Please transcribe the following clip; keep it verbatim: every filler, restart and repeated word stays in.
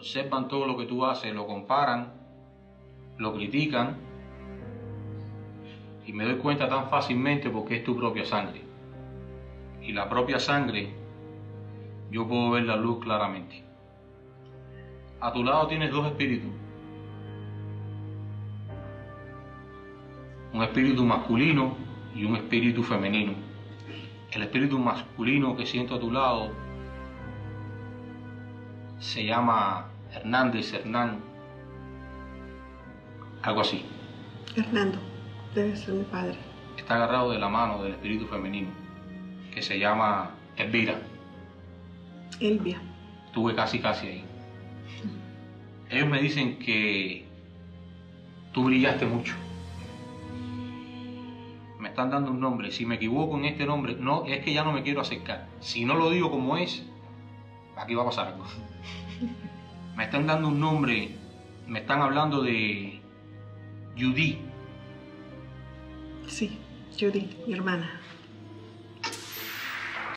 observan todo lo que tú haces, lo comparan, lo critican, y me doy cuenta tan fácilmente porque es tu propia sangre. Y la propia sangre, yo puedo ver la luz claramente. A tu lado tienes dos espíritus. Un espíritu masculino y un espíritu femenino. El espíritu masculino que siento a tu lado se llama Hernández, Hernán, algo así. Hernando, debe ser mi padre. Está agarrado de la mano del espíritu femenino, que se llama Elvira. Elvia. Estuve casi casi ahí. Ellos me dicen que tú brillaste mucho. Me están dando un nombre. Si me equivoco en este nombre, no, es que ya no me quiero acercar. Si no lo digo como es, aquí va a pasar algo. Me están dando un nombre, me están hablando de Judy. Sí, Judy, mi hermana.